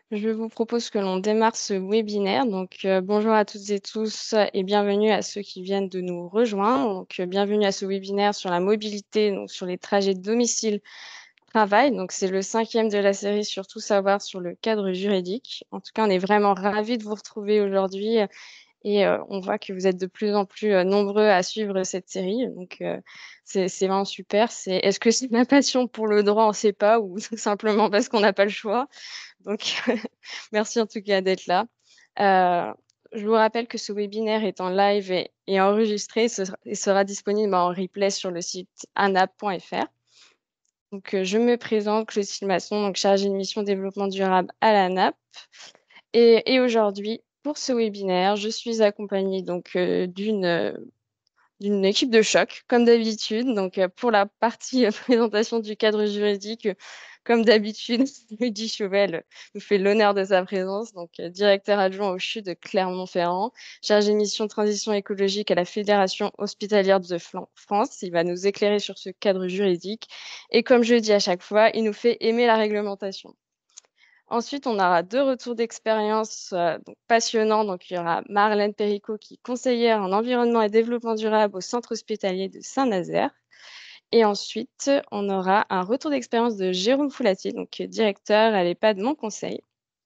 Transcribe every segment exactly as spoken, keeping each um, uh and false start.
Je vous propose que l'on démarre ce webinaire. Donc, euh, bonjour à toutes et tous et bienvenue à ceux qui viennent de nous rejoindre. Donc, euh, bienvenue à ce webinaire sur la mobilité, donc sur les trajets domicile-travail. Donc, c'est le cinquième de la série sur tout savoir sur le cadre juridique. En tout cas, on est vraiment ravis de vous retrouver aujourd'hui et euh, on voit que vous êtes de plus en plus euh, nombreux à suivre cette série. Donc, euh, c'est c'est vraiment super. C'est, est-ce que c'est ma passion pour le droit? On ne sait pas, ou simplement parce qu'on n'a pas le choix. Donc, merci en tout cas d'être là. Euh, je vous rappelle que ce webinaire est en live et, et enregistré et sera, et sera disponible en replay sur le site anap point f r. Donc, euh, je me présente, Clotilde Masson, donc chargée de mission développement durable à l'ANAP. Et, et aujourd'hui, pour ce webinaire, je suis accompagnée donc euh, d'une euh, d'une équipe de choc, comme d'habitude. Donc, euh, pour la partie euh, présentation du cadre juridique, euh, comme d'habitude, Rudy Chauvel nous fait l'honneur de sa présence, donc euh, directeur adjoint au C H U de Clermont-Ferrand, chargé de mission transition écologique à la Fédération hospitalière de Flan- France. Il va nous éclairer sur ce cadre juridique. Et comme je le dis à chaque fois, il nous fait aimer la réglementation. Ensuite, on aura deux retours d'expérience euh, donc passionnants. Donc, il y aura Marlène Péricot, qui est conseillère en environnement et développement durable au centre hospitalier de Saint-Nazaire. Et ensuite, on aura un retour d'expérience de Jérôme Foulatier, donc directeur à l'EHPAD Mon Conseil.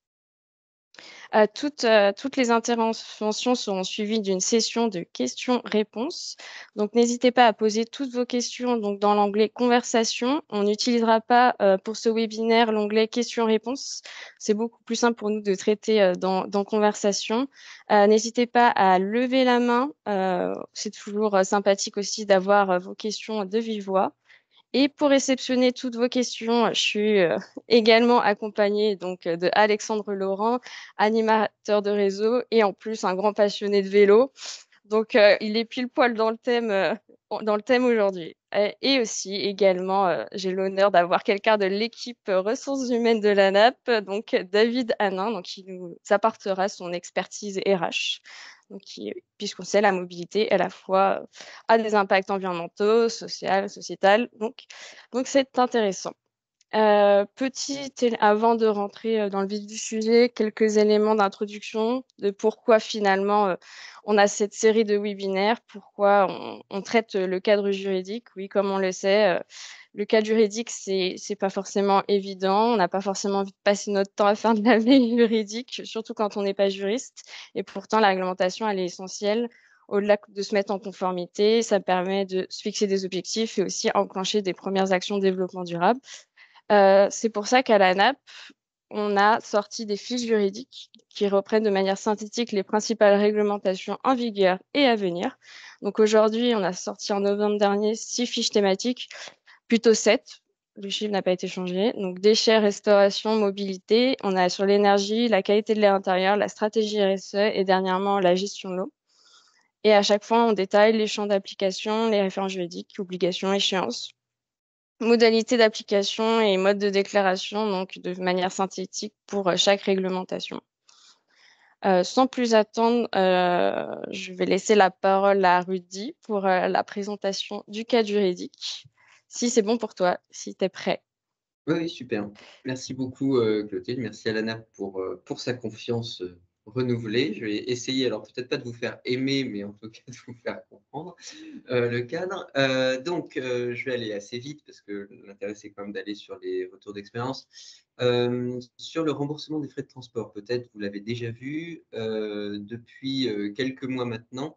Euh, toutes, euh, toutes les interventions seront suivies d'une session de questions-réponses. Donc, n'hésitez pas à poser toutes vos questions donc, dans l'onglet Conversation. On n'utilisera pas euh, pour ce webinaire l'onglet Questions-réponses. C'est beaucoup plus simple pour nous de traiter euh, dans, dans Conversation. Euh, n'hésitez pas à lever la main. Euh, c'est toujours euh, sympathique aussi d'avoir euh, vos questions de vive voix. Et pour réceptionner toutes vos questions, je suis euh, également accompagnée donc euh, de Alexandre Laurent, animateur de réseau et en plus un grand passionné de vélo. Donc euh, il est pile poil dans le thème euh, dans le thème aujourd'hui. Et et aussi également, euh, j'ai l'honneur d'avoir quelqu'un de l'équipe euh, ressources humaines de l'ANAP, donc David Hanin, donc qui nous apportera son expertise R H. Donc, qui- puisqu'on sait la mobilité à la fois euh, a des impacts environnementaux, sociaux, sociétals. Donc, donc c'est intéressant. Euh, petit, él- avant de rentrer euh, dans le vif du sujet, quelques éléments d'introduction de pourquoi finalement euh, on a cette série de webinaires, pourquoi on, on traite euh, le cadre juridique. Oui, comme on le sait, euh, le cadre juridique, c'est, c'est pas forcément évident. On n'a pas forcément envie de passer notre temps à faire de la veille juridique, surtout quand on n'est pas juriste. Et pourtant, la réglementation, elle est essentielle. Au-delà de se mettre en conformité, ça permet de se fixer des objectifs et aussi enclencher des premières actions de développement durable. Euh, c'est pour ça qu'à la NAP, on a sorti des fiches juridiques qui reprennent de manière synthétique les principales réglementations en vigueur et à venir. Donc aujourd'hui, on a sorti en novembre dernier six fiches thématiques, plutôt sept. Le chiffre n'a pas été changé. Donc déchets, restauration, mobilité. On a sur l'énergie, la qualité de l'air intérieur, la stratégie R S E et dernièrement la gestion de l'eau. Et à chaque fois, on détaille les champs d'application, les références juridiques, obligations, échéances, modalités d'application et mode de déclaration, donc de manière synthétique pour euh, chaque réglementation. Euh, sans plus attendre, euh, je vais laisser la parole à Rudy pour euh, la présentation du cadre juridique. Si c'est bon pour toi, si tu es prêt. Oui, oui, super. Merci beaucoup, euh, Clotilde. Merci à l'ANAP pour, euh, pour sa confiance euh, renouvelée. Je vais essayer, alors peut-être pas de vous faire aimer, mais en tout cas de vous faire comprendre euh, le cadre. Euh, donc, euh, je vais aller assez vite parce que l'intérêt, c'est quand même d'aller sur les retours d'expérience. Euh, sur le remboursement des frais de transport, peut-être vous l'avez déjà vu, euh, depuis euh, quelques mois maintenant,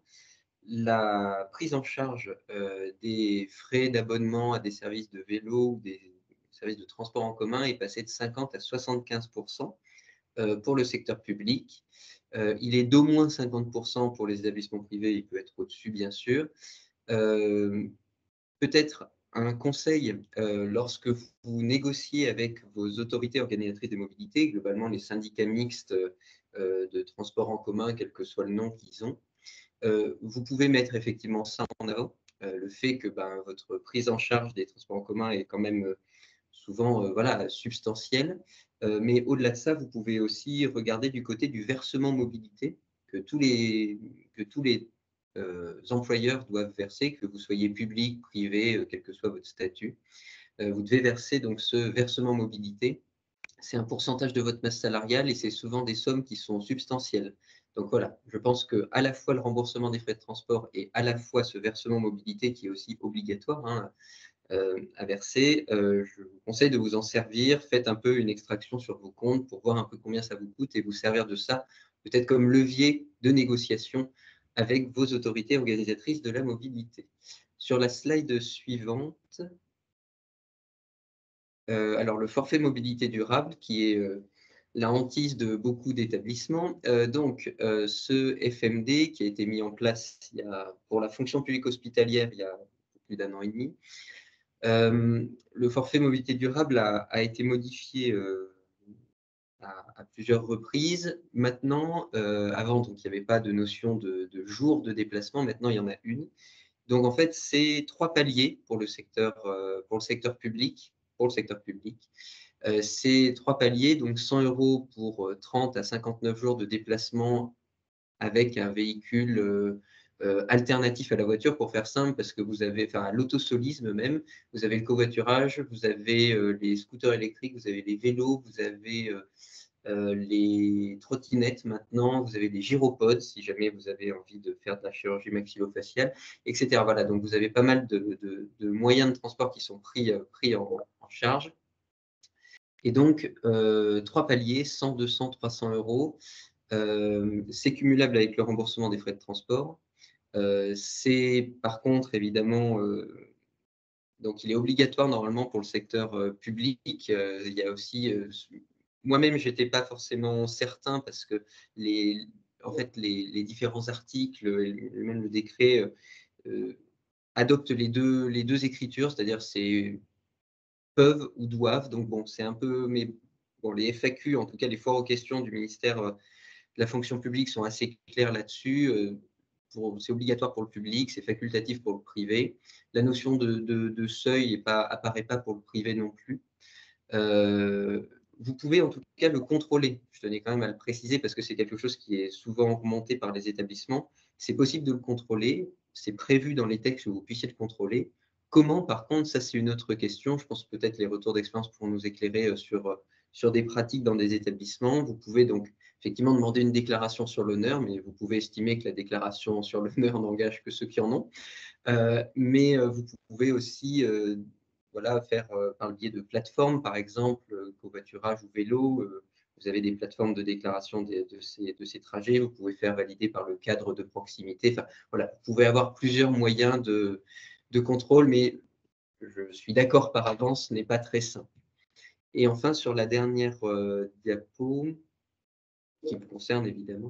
la prise en charge euh, des frais d'abonnement à des services de vélo ou des services de transport en commun est passée de cinquante à soixante-quinze pour cent euh, pour le secteur public. Euh, il est d'au moins cinquante pour cent pour les établissements privés, il peut être au-dessus bien sûr. Euh, Peut-être un conseil euh, lorsque vous négociez avec vos autorités organisatrices de mobilité, globalement les syndicats mixtes euh, de transport en commun, quel que soit le nom qu'ils ont, euh, vous pouvez mettre effectivement ça en avant, euh, le fait que ben, votre prise en charge des transports en commun est quand même euh, souvent euh, voilà, substantielle. Euh, mais au-delà de ça, vous pouvez aussi regarder du côté du versement mobilité que tous les, que tous les euh, employeurs doivent verser, que vous soyez public, privé, euh, quel que soit votre statut. Euh, vous devez verser donc ce versement mobilité c'est un pourcentage de votre masse salariale et c'est souvent des sommes qui sont substantielles. Donc voilà, je pense qu'à la fois le remboursement des frais de transport et à la fois ce versement mobilité qui est aussi obligatoire, hein, heu, à verser, heu, je vous conseille de vous en servir. Faites un peu une extraction sur vos comptes pour voir un peu combien ça vous coûte et vous servir de ça, peut-être comme levier de négociation avec vos autorités organisatrices de la mobilité. Sur la slide suivante, heu, alors le forfait mobilité durable qui est, heu, la hantise de beaucoup d'établissements. Heu, donc, heu, ce F M D qui a été mis en place il y a pour la fonction publique hospitalière il y a plus d'un an et demi. Hem, le forfait mobilité durable a a été modifié, heu, à à plusieurs reprises. Maintenant, heu, avant donc il y avait pas de notion de de jour de déplacement, maintenant il y en a une. Donc en fait, c'est trois paliers pour le secteur, heu, pour le secteur public pour le secteur public. Heu, c'est trois paliers, donc cent euros pour, heu, trente à cinquante-neuf jours de déplacement avec un véhicule, heu heu, alternatif à la voiture pour faire simple parce que vous avez enfin à l'autosolisme même, vous avez le covoiturage, vous avez, heu, les scooters électriques, vous avez les vélos, vous avez, heu heu, les trottinettes maintenant, vous avez des gyropodes si jamais vous avez envie de faire de la chirurgie maxillofaciale et cetera. Voilà, donc vous avez pas mal de de de moyens de transport qui sont pris, heu, pris en en charge et donc heu, trois paliers, cent, deux cents, trois cents euros. Hem, c'est cumulable avec le remboursement des frais de transport. Heu, c'est par contre évidemment, heu, donc il est obligatoire normalement pour le secteur, heu, public. Heu, il y a aussi, heu, s moi-même j'étais pas forcément certain parce que les en fait les les différents articles et même le décret, heu heu, adoptent les deux les deux écritures, c'est-à-dire c'est peuvent ou doivent donc bon c'est un peu mais bon les F A Q en tout cas les foires aux questions du ministère, heu, de la fonction publique sont assez clairs là-dessus, heu, pour c'est obligatoire pour le public, c'est facultatif pour le privé. La notion de de de seuil est pas apparaît pas pour le privé non plus. Heu, vous pouvez en tout cas le contrôler. Je tenais quand même à le préciser parce que c'est quelque chose qui est souvent remonté par les établissements. C'est possible de le contrôler, c'est prévu dans les textes que vous puissiez le contrôler. Comment par contre, ça c'est une autre question. Je pense peut-être les retours d'expérience pourront nous éclairer, heu, sur, heu, sur des pratiques dans des établissements. Vous pouvez donc effectivement demander une déclaration sur l'honneur, mais vous pouvez estimer que la déclaration sur l'honneur n'engage que ceux qui en ont. Heu, mais, heu, vous pouvez aussi, heu, voilà, faire, heu, par le biais de plateformes, par exemple, heu, covoiturage ou vélo, heu, vous avez des plateformes de déclaration des de ces de ces trajets. Vous pouvez faire valider par le cadre de proximité. Enfin, voilà, vous pouvez avoir plusieurs moyens de de contrôle, mais je suis d'accord par avance, ce n'est pas très simple. Et enfin, sur la dernière, heu, diapo, qui me concerne évidemment,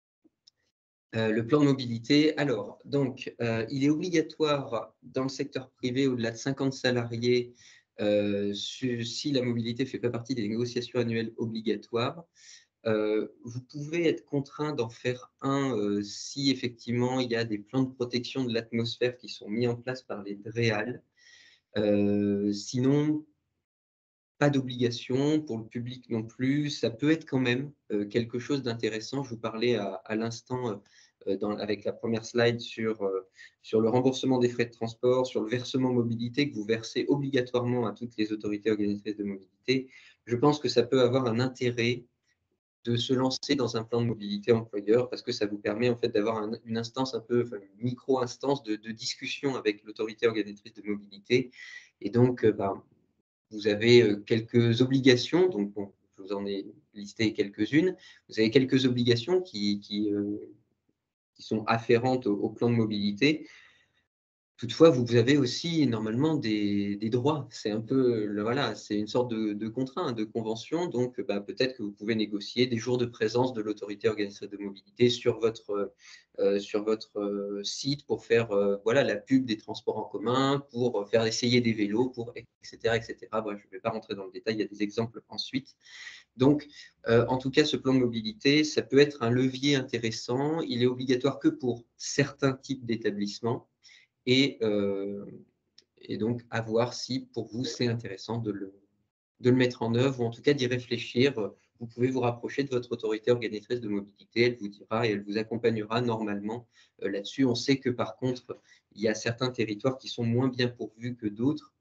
Heu, le plan de mobilité, alors donc, heu, il est obligatoire dans le secteur privé au-delà de cinquante salariés, heu, su si la mobilité fait pas partie des négociations annuelles obligatoires. Heu, vous pouvez être contraint d'en faire un, heu, si effectivement il y a des plans de protection de l'atmosphère qui sont mis en place par les DREAL. Heu, sinon, pas d'obligation pour le public non plus. Ça peut être quand même, heu, quelque chose d'intéressant. Je vous parlais à à l'instant, heu heu, dans avec la première slide sur, heu, sur le remboursement des frais de transport, sur le versement mobilité que vous versez obligatoirement à toutes les autorités organisatrices de mobilité. Je pense que ça peut avoir un intérêt de se lancer dans un plan de mobilité employeur parce que ça vous permet en fait d'avoir un une instance un peu, enfin une micro-instance de de discussion avec l'autorité organisatrice de mobilité et donc, heu, ben, vous avez, heu, quelques obligations, donc bon, je vous en ai listé quelques-unes. Vous avez quelques obligations qui qui, heu, qui sont afférentes au au plan de mobilité. Toutefois, vous avez aussi normalement des des droits. C'est un peu le voilà, c'est une sorte de de contrat, hein, de convention, donc bah, peut-être que vous pouvez négocier des jours de présence de l'autorité organisatrice de mobilité sur votre, heu sur votre, heu, site pour faire, heu, voilà, la pub des transports en commun, pour faire essayer des vélos, pour et cetera et cetera. Bref, je ne vais pas rentrer dans le détail, il y a des exemples ensuite. Donc, heu, en tout cas, ce plan de mobilité, ça peut être un levier intéressant. Il est obligatoire que pour certains types d'établissements et heu et donc à voir si pour vous c'est intéressant de le de le mettre en œuvre ou en tout cas d'y réfléchir. Vous pouvez vous rapprocher de votre autorité organisatrice de mobilité, elle vous dira et elle vous accompagnera normalement, heu, là-dessus. On sait que par contre, il y a certains territoires qui sont moins bien pourvus que d'autres.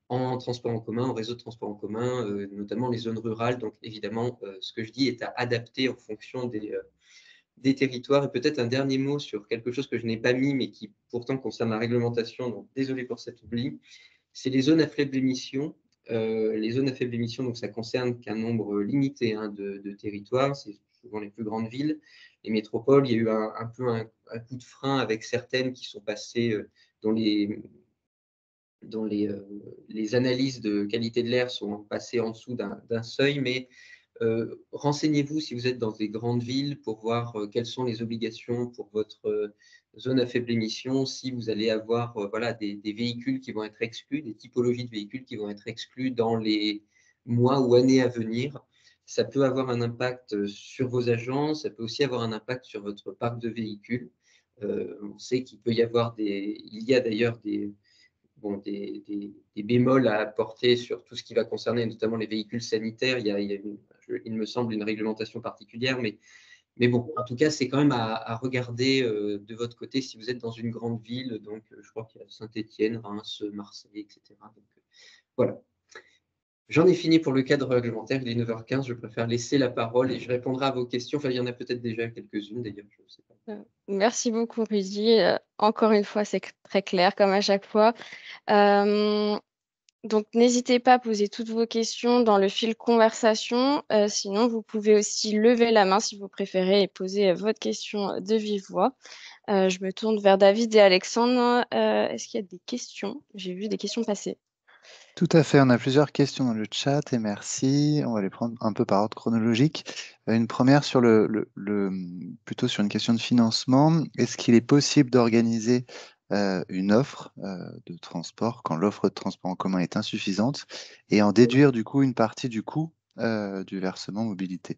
en transport en commun, en réseau de transport en commun, heu, notamment les zones rurales. Donc évidemment, heu, ce que je dis est à adapter en fonction des, heu, des territoires. Et peut-être un dernier mot sur quelque chose que je n'ai pas mis, mais qui pourtant concerne la réglementation, donc désolé pour cet oubli. C'est les zones à faible émission. Heu, les zones à faible émission, donc ça concerne qu'un nombre limité, hein, de de territoires. C'est souvent les plus grandes villes, les métropoles. Il y a eu un un peu un un coup de frein avec certaines qui sont passées, heu, dont les dont les, heu, les analyses de qualité de l'air sont passées en dessous d'un d'un seuil. Mais Heu, renseignez-vous si vous êtes dans des grandes villes pour voir, heu, quelles sont les obligations pour votre, heu, zone à faible émission. Si vous allez avoir, heu, voilà, des des véhicules qui vont être exclus, des typologies de véhicules qui vont être exclus dans les mois ou années à venir. Ça peut avoir un impact, heu, sur vos agents, ça peut aussi avoir un impact sur votre parc de véhicules. Heu, on sait qu'il peut y avoir des il y a d'ailleurs des bon, des, des- des bémols à apporter sur tout ce qui va concerner notamment les véhicules sanitaires. Il y a, il y a une- je- il me semble, une réglementation particulière, mais, mais bon, en tout cas, c'est quand même à, à regarder euh, de votre côté si vous êtes dans une grande ville. Donc, euh, je crois qu'il y a Saint-Étienne, Reims, Marseille, et cetera. Donc, euh, voilà. J'en ai fini pour le cadre réglementaire. Il est neuf heures quinze. Je préfère laisser la parole et je répondrai à vos questions. Enfin, il y en a peut-être déjà quelques-unes d'ailleurs, je ne sais pas. Heu, merci beaucoup Rudy, heu, encore une fois, c'est c très clair comme à chaque fois. Hem, donc n'hésitez pas à poser toutes vos questions dans le fil conversation, heu, sinon vous pouvez aussi lever la main si vous préférez et poser, heu, votre question de vive voix. Heu, je me tourne vers David et Alexandre, heu, est-ce qu'il y a des questions? J'ai vu des questions passer. Tout à fait, on a plusieurs questions dans le chat et merci. On va les prendre un peu par ordre chronologique. Euh, Une première sur le, le- le- plutôt sur une question de financement. Est-ce qu'il est possible d'organiser euh, une offre euh, de transport quand l'offre de transport en commun est insuffisante et en déduire du coup une partie du coût euh, du versement mobilité?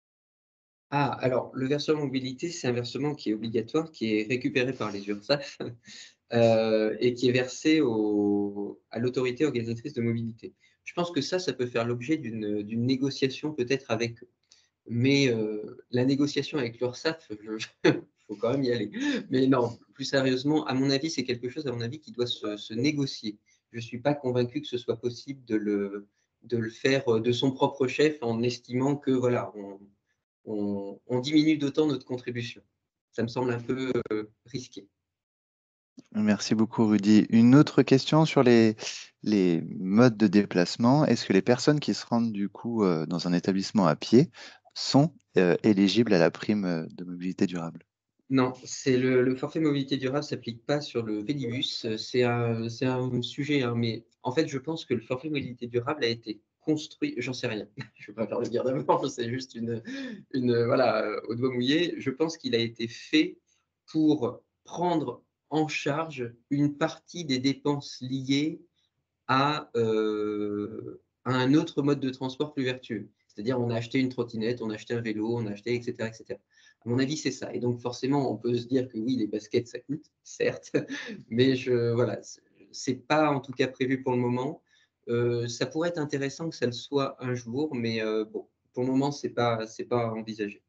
Ah, alors, le versement mobilité, c'est un versement qui est obligatoire, qui est récupéré par les URSSAF. Heu et qui est versé au à l'autorité organisatrice de mobilité. Je pense que ça, ça peut faire l'objet d'une, d'une négociation peut-être avec eux. Mais, heu, la négociation avec l'URSSAF, je faut quand même y aller. Mais non, plus sérieusement, à mon avis, c'est quelque chose, à mon avis, qui doit se se négocier. Je ne suis pas convaincu que ce soit possible de le de le faire, heu, de son propre chef en estimant que voilà, on on on diminue d'autant notre contribution. Ça me semble un peu, heu, risqué. Merci beaucoup, Rudy. Une autre question sur les, les modes de déplacement. Est-ce que les personnes qui se rendent du coup euh, dans un établissement à pied sont euh, éligibles à la prime euh, de mobilité durable? Non, c'est le le forfait mobilité durable s'applique pas sur le Vélibus. Heu, c'est un c'est un sujet, hein, mais en fait, je pense que le forfait mobilité durable a été construit, j'en sais rien, je préfère le dire d'abord, c'est juste une, une, heu, voilà, heu, au doigt mouillé. Je pense qu'il a été fait pour prendre en charge une partie des dépenses liées à, heu, à un autre mode de transport plus vertueux. C'est-à-dire, on a acheté une trottinette, on a acheté un vélo, on a acheté et cetera et cetera. À mon avis, c'est ça et donc forcément, on peut se dire que oui, les baskets, ça coûte, certes, mais je voilà, c'est c'est pas en tout cas prévu pour le moment. Heu, ça pourrait être intéressant que ça le soit un jour, mais heu, bon, pour le moment, c'est pas c'est pas envisagé.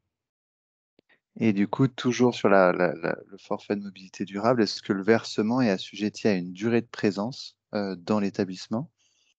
Et du coup, toujours sur la, la- la- le forfait de mobilité durable, est-ce que le versement est assujetti à une durée de présence euh, dans l'établissement?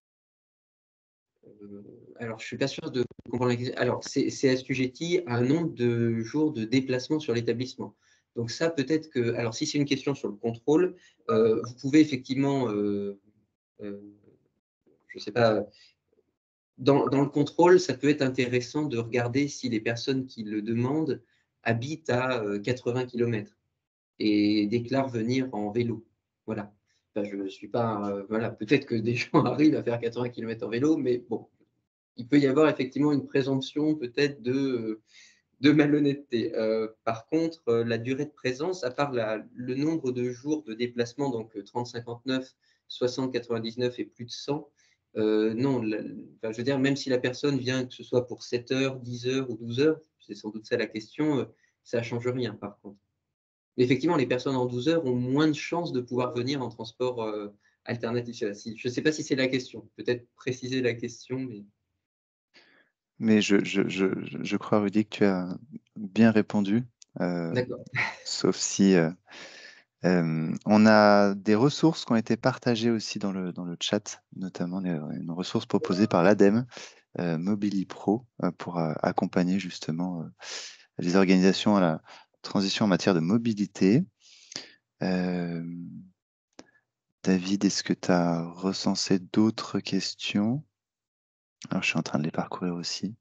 Heu, alors je suis pas sûr de comprendre la question. Alors c'est c'est assujetti à un nombre de jours de déplacement sur l'établissement. Donc ça peut-être que alors si c'est une question sur le contrôle, heu, vous pouvez effectivement, heu heu, je sais pas, dans dans le contrôle, ça peut être intéressant de regarder si les personnes qui le demandent habitent à, heu, quatre-vingts kilomètres et déclarent venir en vélo. Voilà. Enfin je suis pas, heu, voilà, peut-être que des gens arrivent à faire quatre-vingts kilomètres en vélo, mais bon, il peut y avoir effectivement une présomption peut-être de, heu, de malhonnêteté. Heu, par contre, heu, la durée de présence, à part la le nombre de jours de déplacement, donc heu, trente cinquante-neuf, soixante quatre-vingt-dix-neuf et plus de cent, heu, non, la enfin, je veux dire, même si la personne vient, que ce soit pour sept heures, dix heures ou douze heures, c'est sans doute ça la question, heu, ça ne change rien par contre. Mais effectivement, les personnes en douze heures ont moins de chances de pouvoir venir en transport, heu, alternatif. Je ne sais pas si c'est la question. Peut-être préciser la question, mais Mais je, je, je, je crois, Rudy, que tu as bien répondu, euh, d'accord. sauf si, euh, Euh, on a des ressources qui ont été partagées aussi dans le, dans le chat, notamment des- une ressource proposée par l'ADEME, euh, MobiliPro, euh, pour euh, accompagner justement euh, les organisations à la transition en matière de mobilité. Euh, David, est-ce que tu as recensé d'autres questions? Alors, je suis en train de les parcourir aussi.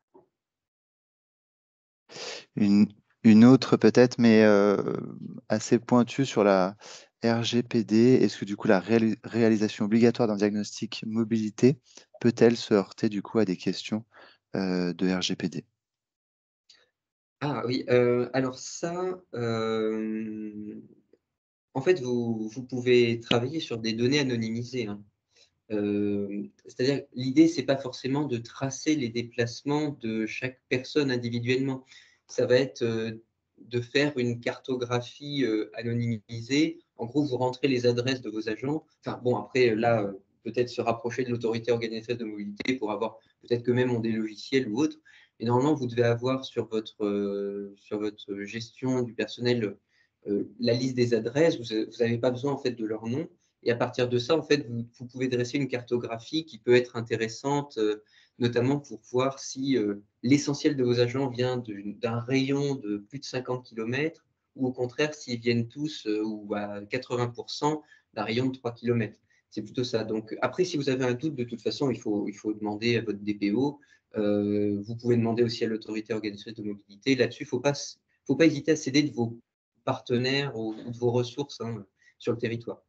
Une, une autre peut-être, mais euh, assez pointue sur la R G P D. Est-ce que du coup la réali- réalisation obligatoire d'un diagnostic mobilité peut-elle se heurter du coup à des questions euh, de R G P D? Ah oui, euh, alors ça, euh, en fait, vous, vous pouvez travailler sur des données anonymisées, hein. Euh, c'est-à-dire, l'idée, c'est pas forcément de tracer les déplacements de chaque personne individuellement. Ça va être euh, de faire une cartographie euh, anonymisée. En gros, vous rentrez les adresses de vos agents. Enfin, bon, après, là, euh, peut-être se rapprocher de l'autorité organisatrice de mobilité pour avoir, peut-être que même ont des logiciels ou autres. Et normalement, vous devez avoir sur votre, euh, sur votre gestion du personnel euh, la liste des adresses. Vous n'avez pas besoin, en fait, de leur nom. Et à partir de ça, en fait, vous, vous pouvez dresser une cartographie qui peut être intéressante, euh, notamment pour voir si euh, l'essentiel de vos agents vient d'une- d'un rayon de plus de cinquante kilomètres, ou au contraire, s'ils viennent tous euh, ou à quatre-vingts pour cent d'un rayon de trois kilomètres. C'est plutôt ça. Donc, après, si vous avez un doute, de toute façon, il faut, il faut demander à votre D P O. Euh, vous pouvez demander aussi à l'autorité organisatrice de mobilité. Là-dessus, il ne faut pas, faut pas hésiter à céder de vos partenaires ou, ou de vos ressources, hein, sur le territoire.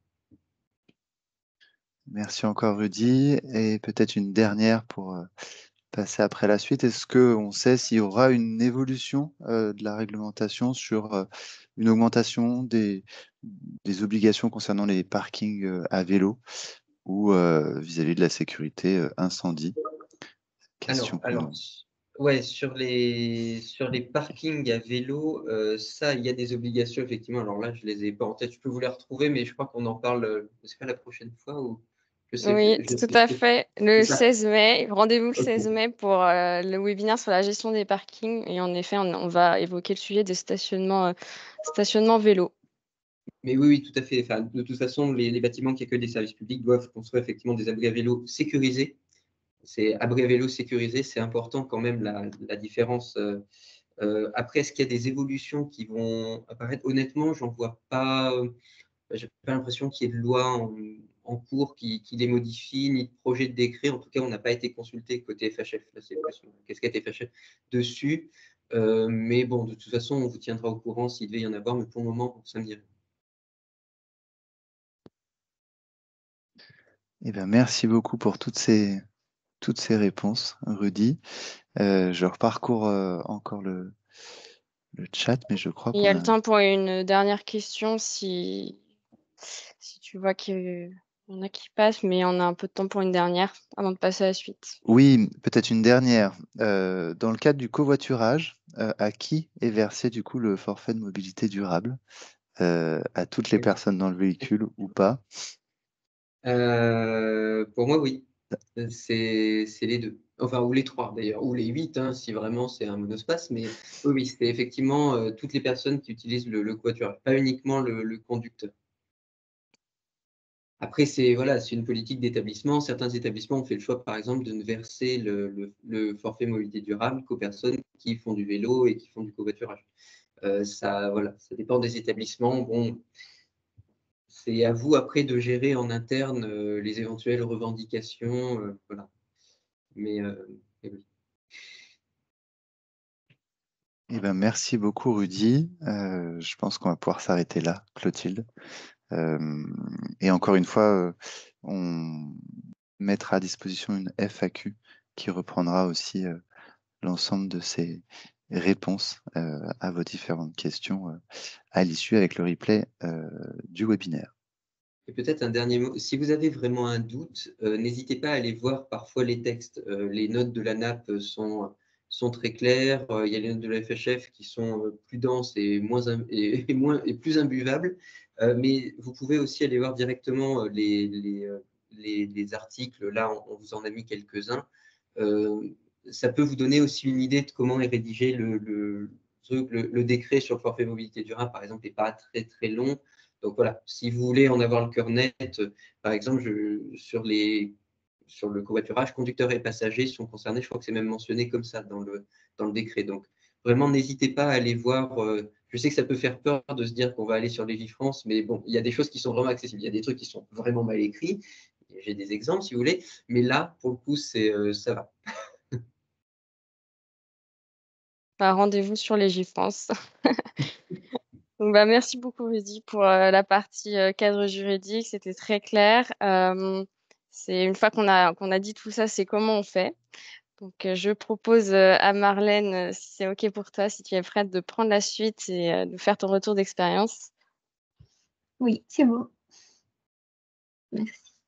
Merci encore Rudy. Et peut-être une dernière pour euh, passer après la suite. Est-ce qu'on sait s'il y aura une évolution euh, de la réglementation sur euh, une augmentation des, des obligations concernant les parkings euh, à vélo ou euh, vis-à-vis de la sécurité euh, incendie? Question Alors, qu'on alors, nous... ouais, sur les, sur les parkings à vélo, euh, ça, il y a des obligations, effectivement. Alors là, je les ai pas en tête, je peux vous les retrouver, mais je crois qu'on en parle, euh, c'est pas la prochaine fois ou je sais plus. Oui, Je tout sais à plus. fait. C'est Le ça. seize mai, rendez-vous le seize Ok. mai pour euh, le webinaire sur la gestion des parkings. Et en effet, on, on va évoquer le sujet des stationnements, euh, stationnements vélo. Mais oui, oui, tout à fait. Enfin, de toute façon, les, les bâtiments qui accueillent des services publics doivent construire effectivement des abris à vélo sécurisés. C'est abri à vélo sécurisé, c'est important quand même la, la différence. euh, Euh, après, est-ce qu'il y a des évolutions qui vont apparaître? Honnêtement, j'en vois pas. euh, J'ai pas l'impression qu'il y ait de loi en, en cours qui, qui les modifie, ni de projet de décret. En tout cas, on n'a pas été consulté côté F H F. Là, c'est plus une casquette F H F dessus. Euh, mais bon, de toute façon, on vous tiendra au courant s'il devait y en avoir. Mais pour le moment, ça me dit rien. Eh bien, merci beaucoup pour toutes ces, toutes ces réponses, Rudy. Euh, je reparcours euh, encore le, le chat, mais je crois Il y qu'on a le a... temps pour une dernière question si, si tu vois qu'il y en a qui passent, mais on a un peu de temps pour une dernière avant de passer à la suite. Oui, peut-être une dernière. Euh, dans le cadre du covoiturage, euh, à qui est versé du coup le forfait de mobilité durable? Euh, à toutes les personnes dans le véhicule ou pas? Euh, pour moi, oui. C'est c'est les deux. Enfin, ou les trois d'ailleurs, ou les huit, hein, si vraiment c'est un monospace. Mais oui, oui, c'est effectivement euh, toutes les personnes qui utilisent le, le covoiturage, pas uniquement le, le conducteur. Après, c'est voilà, c'est une politique d'établissement. Certains établissements ont fait le choix, par exemple, de ne verser le, le- le forfait mobilité durable qu'aux personnes qui font du vélo et qui font du covoiturage. Euh, ça, voilà, ça dépend des établissements. Bon, c'est à vous après de gérer en interne euh, les éventuelles revendications. Euh, voilà. Mais, euh, mais oui. Eh ben, merci beaucoup, Rudy. Euh, je pense qu'on va pouvoir s'arrêter là, Clotilde. Euh, et encore une fois, euh, on mettra à disposition une F A Q qui reprendra aussi euh, l'ensemble de ces réponses euh, à vos différentes questions euh, à l'issue avec le replay euh, du webinaire. Et peut-être un dernier mot. Si vous avez vraiment un doute, euh, n'hésitez pas à aller voir parfois les textes. Euh, les notes de la N A P sont, sont très claires. Euh, il y a les notes de la F H F qui sont euh, plus denses et, moins, im- et, et moins, et plus imbuvables. Euh, mais vous pouvez aussi aller voir directement euh, les, les, euh, les, les articles. Là, on, on vous en a mis quelques-uns. Euh, Ça peut vous donner aussi une idée de comment est rédigé le, le, le, le décret sur le forfait mobilité durable, par exemple, n'est pas très très long. Donc voilà, si vous voulez en avoir le cœur net, euh, par exemple, je, sur, les, sur le covoiturage, conducteurs et passagers sont concernés. Je crois que c'est même mentionné comme ça dans le, dans le décret. Donc vraiment, n'hésitez pas à aller voir. Euh, je sais que ça peut faire peur de se dire qu'on va aller sur Légifrance, mais bon, il y a des choses qui sont vraiment accessibles. Il y a des trucs qui sont vraiment mal écrits. J'ai des exemples si vous voulez, mais là, pour le coup, c'est euh, ça va. Bah, rendez-vous sur Légifrance. Donc, bah, merci beaucoup, Rudy, pour euh, la partie euh, cadre juridique. C'était très clair. Euh, c'est une fois qu'on a qu'on a dit tout ça, c'est comment on fait. Donc, euh, je propose euh, à Marlène, euh, si c'est OK pour toi, si tu es prête, de prendre la suite et euh, de faire ton retour d'expérience. Oui, c'est bon. Merci.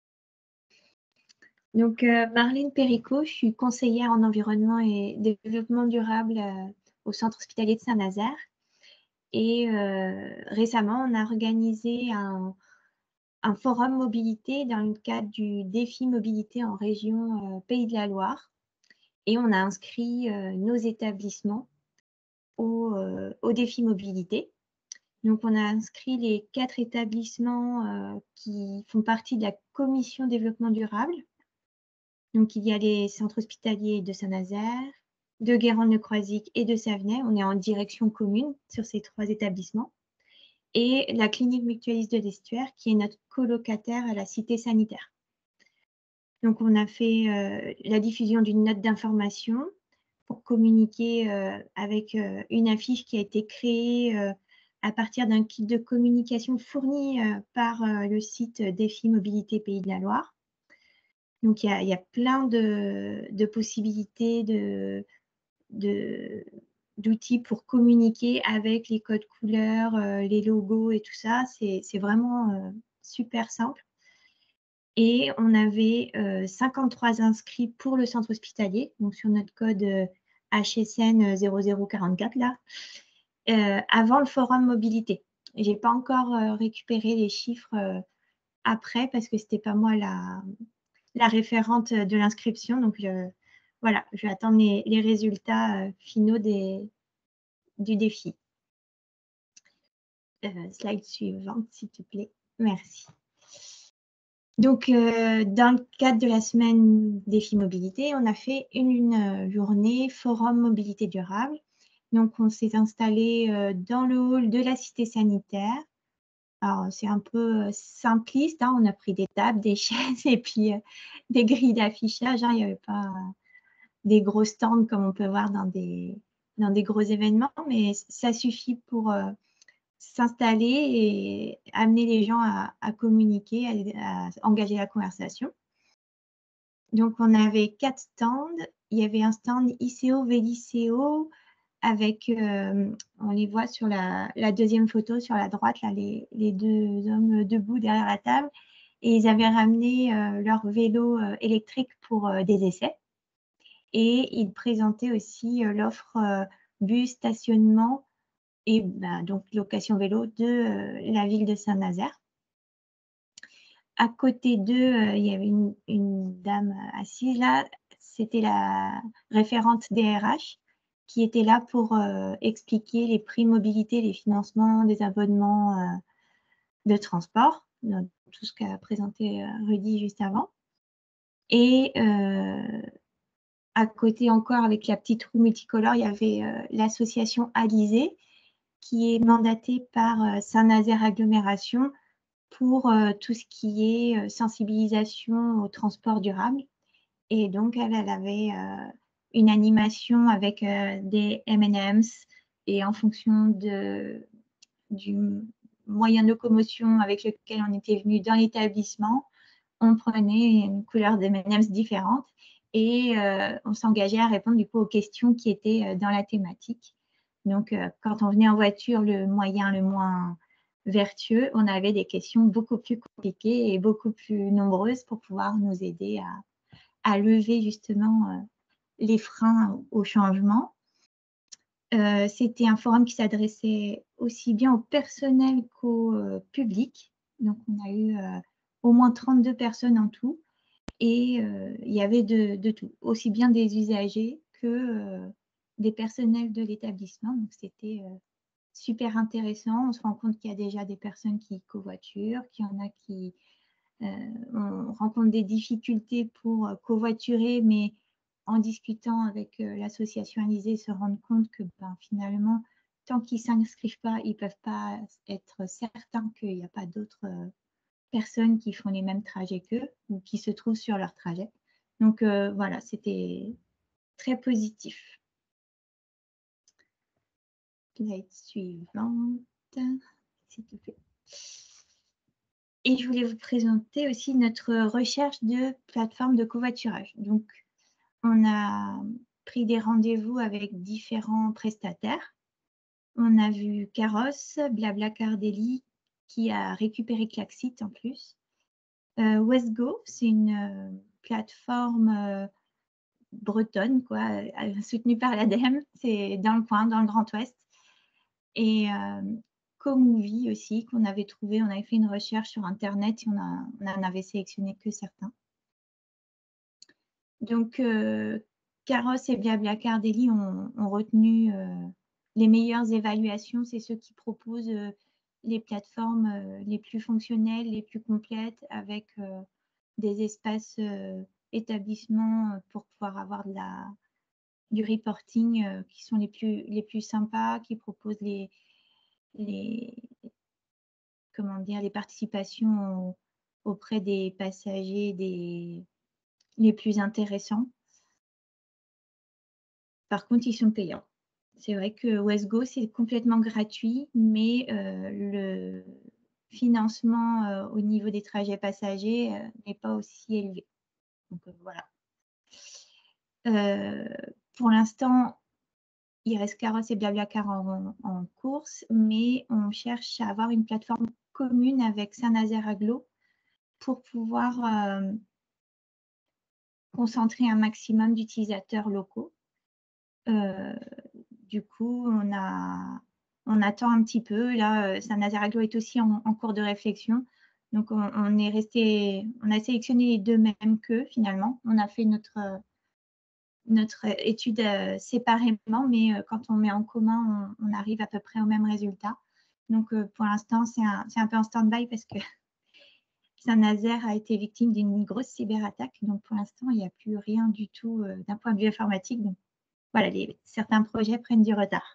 Donc, euh, Marlène Péricot, je suis conseillère en environnement et développement durable euh, au centre hospitalier de Saint-Nazaire. Et euh, récemment, on a organisé un, un forum mobilité dans le cadre du défi mobilité en région euh, Pays de la Loire. Et on a inscrit euh, nos établissements au, euh, au défi mobilité. Donc, on a inscrit les quatre établissements euh, qui font partie de la commission développement durable. Donc, il y a les centres hospitaliers de Saint-Nazaire, de Guérande-le-Croisic et de Savenay. On est en direction commune sur ces trois établissements. Et la clinique mutualiste de l'Estuaire, qui est notre colocataire à la cité sanitaire. Donc, on a fait euh, la diffusion d'une note d'information pour communiquer euh, avec euh, une affiche qui a été créée euh, à partir d'un kit de communication fourni euh, par euh, le site Défi Mobilité Pays de la Loire. Donc, il y a, il y a plein de, de possibilités de, de, d'outils pour communiquer avec les codes couleurs, euh, les logos et tout ça. C'est, c'est vraiment euh, super simple. Et on avait euh, cinquante-trois inscrits pour le centre hospitalier, donc sur notre code euh, H S N zéro zéro quarante-quatre, là, euh, avant le forum mobilité. Je n'ai pas encore euh, récupéré les chiffres euh, après parce que ce n'était pas moi la, la référente de l'inscription. Donc, je, voilà, je vais attendre les, les résultats euh, finaux des, du défi. Euh, slide suivante, s'il te plaît. Merci. Donc, euh, dans le cadre de la semaine défi mobilité, on a fait une, une journée forum mobilité durable. Donc, on s'est installé euh, dans le hall de la cité sanitaire. Alors, c'est un peu simpliste, hein. On a pris des tables, des chaises et puis euh, des grilles d'affichage, hein. Il n'y avait pas des gros stands comme on peut voir dans des, dans des gros événements, mais ça suffit pour euh, s'installer et amener les gens à, à communiquer, à, à engager la conversation. Donc, on avait quatre stands. Il y avait un stand I C O, Vélicéo, avec, euh, on les voit sur la, la deuxième photo, sur la droite, là, les, les deux hommes debout derrière la table. Et ils avaient ramené euh, leur vélo euh, électrique pour euh, des essais. Et ils présentaient aussi euh, l'offre euh, bus, stationnement et bah, donc location vélo de euh, la ville de Saint-Nazaire. À côté d'eux, euh, il y avait une, une dame assise là, c'était la référente D R H qui était là pour euh, expliquer les prix mobilité, les financements des abonnements euh, de transport, donc, tout ce qu'a présenté euh, Rudy juste avant. Et euh, à côté encore, avec la petite roue multicolore, il y avait euh, l'association Alizé, qui est mandatée par euh, Saint-Nazaire Agglomération pour euh, tout ce qui est euh, sensibilisation au transport durable. Et donc, elle, elle avait euh, une animation avec euh, des M and M's et en fonction de, du moyen de locomotion avec lequel on était venu dans l'établissement, on prenait une couleur de M and M's différente et euh, on s'engageait à répondre du coup aux questions qui étaient euh, dans la thématique. Donc, euh, quand on venait en voiture, le moyen le moins vertueux, on avait des questions beaucoup plus compliquées et beaucoup plus nombreuses pour pouvoir nous aider à, à lever justement euh, les freins au changement. Euh, C'était un forum qui s'adressait aussi bien au personnel qu'au euh, public. Donc, on a eu euh, au moins trente-deux personnes en tout. Et euh, il y avait de, de tout, aussi bien des usagers que euh, des personnels de l'établissement. Donc, c'était euh, super intéressant. On se rend compte qu'il y a déjà des personnes qui covoiturent, qu'il y en a qui euh, on rencontre des difficultés pour euh, covoiturer, mais en discutant avec euh, l'association Alizé, se rendre compte que ben, finalement, tant qu'ils ne s'inscrivent pas, ils ne peuvent pas être certains qu'il n'y a pas d'autres euh, personnes qui font les mêmes trajets qu'eux ou qui se trouvent sur leur trajet. Donc euh, voilà, c'était très positif. Slide suivante, s'il te plaît. Et je voulais vous présenter aussi notre recherche de plateforme de covoiturage. Donc, on a pris des rendez-vous avec différents prestataires. On a vu Caros, Blablacar Daily, qui a récupéré Klaxit en plus. Euh, Westgo, c'est une euh, plateforme euh, bretonne, quoi, euh, soutenue par l'A D E M. C'est dans le coin, dans le Grand Ouest. Et euh, Comovie aussi, qu'on avait trouvé. On avait fait une recherche sur Internet et on, a, on en avait sélectionné que certains. Donc, euh, Caros et Blablacar Daily ont, ont retenu euh, les meilleures évaluations. C'est ceux qui proposent euh, les plateformes euh, les plus fonctionnelles, les plus complètes, avec euh, des espaces euh, établissements pour pouvoir avoir de la, du reporting euh, qui sont les plus, les plus sympas, qui proposent les, les, comment dire, les participations auprès des passagers des, les plus intéressants. Par contre, ils sont payants. C'est vrai que Westgo, c'est complètement gratuit, mais euh, le financement euh, au niveau des trajets passagers euh, n'est pas aussi élevé. Donc euh, voilà. Euh, pour l'instant, il reste Caros et Blablacar en, en course, mais on cherche à avoir une plateforme commune avec Saint-Nazaire Agglo pour pouvoir euh, concentrer un maximum d'utilisateurs locaux. Euh, du coup, on, a, on attend un petit peu. Là, Saint-Nazaire Agglo est aussi en, en cours de réflexion. Donc, on, on est resté, on a sélectionné les deux mêmes qu'eux, finalement. On a fait notre, notre étude euh, séparément, mais euh, quand on met en commun, on, on arrive à peu près au même résultat. Donc, euh, pour l'instant, c'est un, c'est un peu en stand-by parce que Saint-Nazaire a été victime d'une grosse cyberattaque. Donc, pour l'instant, il n'y a plus rien du tout euh, d'un point de vue informatique. Donc, voilà, les, certains projets prennent du retard.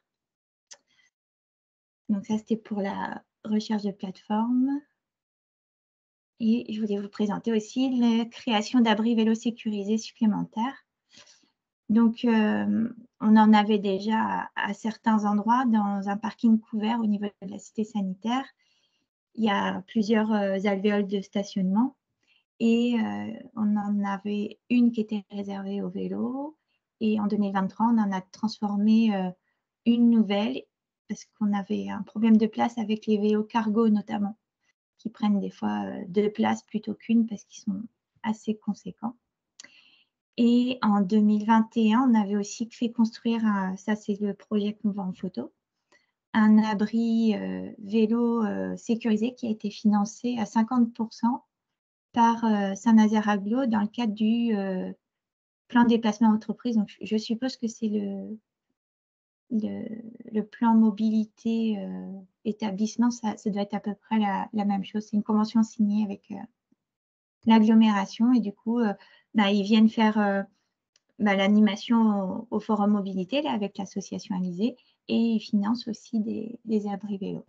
Donc, ça, c'était pour la recherche de plateforme. Et je voulais vous présenter aussi la création d'abris vélos sécurisés supplémentaires. Donc, euh, on en avait déjà à, à certains endroits dans un parking couvert au niveau de la cité sanitaire. Il y a plusieurs euh, alvéoles de stationnement et euh, on en avait une qui était réservée aux vélos. Et en deux mille vingt-trois, on en a transformé euh, une nouvelle parce qu'on avait un problème de place avec les vélos cargo notamment, qui prennent des fois euh, deux places plutôt qu'une parce qu'ils sont assez conséquents. Et en deux mille vingt et un, on avait aussi fait construire, un, ça c'est le projet qu'on voit en photo, un abri euh, vélo euh, sécurisé qui a été financé à cinquante pour cent par euh, Saint-Nazaire Agglo dans le cadre du euh, plan déplacement entreprise. Donc, je suppose que c'est le, le, le plan mobilité euh, établissement, ça, ça doit être à peu près la, la même chose. C'est une convention signée avec euh, l'agglomération et du coup, euh, bah, ils viennent faire euh, bah, l'animation au, au forum mobilité là, avec l'association Alizé et ils financent aussi des, des abris vélos.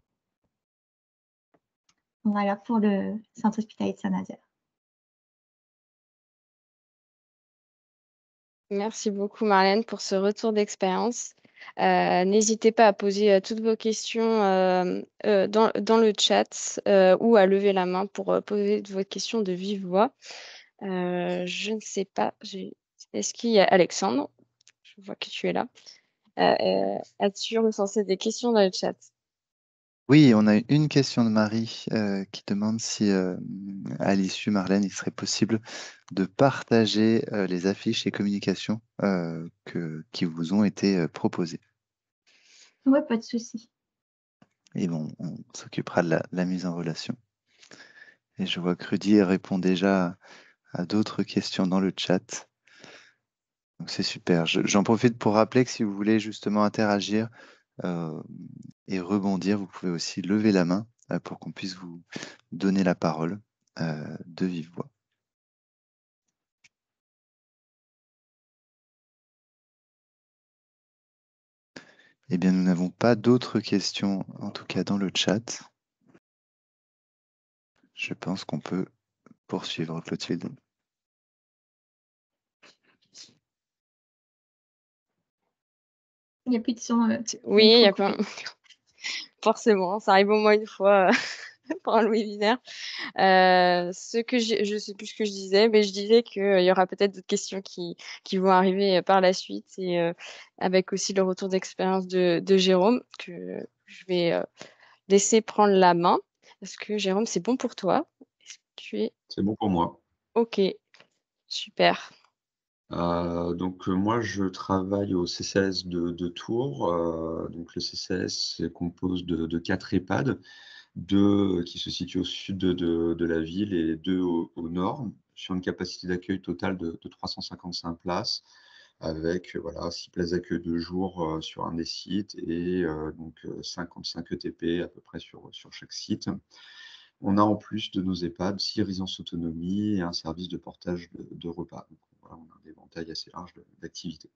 Voilà pour le centre hospitalier de Saint-Nazaire. Merci beaucoup, Marlène, pour ce retour d'expérience. Euh, n'hésitez pas à poser euh, toutes vos questions euh, euh, dans, dans le chat euh, ou à lever la main pour euh, poser vos questions de vive voix. Euh, je ne sais pas, est-ce qu'il y a Alexandre? Je vois que tu es là. Euh, euh, As-tu recensé des questions dans le chat? Oui, on a une question de Marie euh, qui demande si, euh, à l'issue, Marlène, il serait possible de partager euh, les affiches et communications euh, que, qui vous ont été euh, proposées. Oui, pas de souci. Et bon, on s'occupera de la, la mise en relation. Et je vois que Rudy répond déjà à, à d'autres questions dans le chat. Donc c'est super. Je- J'en profite pour rappeler que si vous voulez justement interagir euh, et rebondir. Vous pouvez aussi lever la main euh, pour qu'on puisse vous donner la parole euh, de vive voix. Eh bien, nous n'avons pas d'autres questions, en tout cas dans le chat. Je pense qu'on peut poursuivre, Clotilde. Il n'y a plus de son. euh, Oui, il y micro a coupé. pas... forcément, ça arrive au moins une fois euh, pendant le webinaire. Euh, ce que j'ai- je sais plus ce que je disais, mais je disais qu'il y aura peut-être d'autres questions qui, qui vont arriver euh, par la suite et euh, avec aussi le retour d'expérience de, de Jérôme que je vais euh, laisser prendre la main. Est-ce que Jérôme, c'est bon pour toi? Est-ce que tu es C'est bon pour moi. OK? Super. Euh, donc euh, moi je travaille au C C S de, de Tours. Euh, donc le C C S se compose de, de quatre EHPAD, deux qui se situent au sud de, de- de la ville et deux au, au nord, sur une capacité d'accueil totale de, de trois cent cinquante-cinq places, avec euh, voilà, six places d'accueil de jour euh, sur un des sites et euh, donc euh, cinquante-cinq E T P à peu près sur, sur chaque site. On a en plus de nos EHPAD six résidences autonomie et un service de portage de, de repas. Donc, voilà, on a un éventail assez large de- d'activités.